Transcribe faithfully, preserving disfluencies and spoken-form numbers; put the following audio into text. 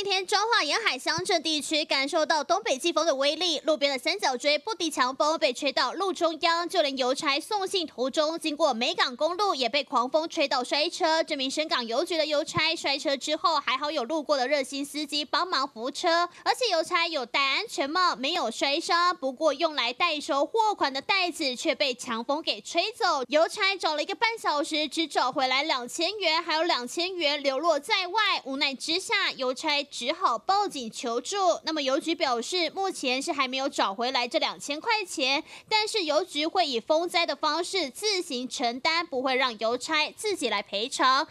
天，彰化沿海乡镇地区感受到东北季风的威力，路边的三角锥不敌强风，被吹到路中央，就连邮差送信途中经过美港公路，也被狂风吹到摔车。这名深港邮局的邮差摔车之后，还好有路过的热心司机帮忙扶车，而且邮差有戴安全帽，没有摔伤。不过用来代收货款的袋子却被强风给吹走，邮差找了一个半小时，只找回来两千元，还有两千元流落在外。无奈之下，邮差只好报警求助。那么邮局表示，目前是还没有找回来这两千块钱，但是邮局会以风灾的方式自行承担，不会让邮差自己来赔偿。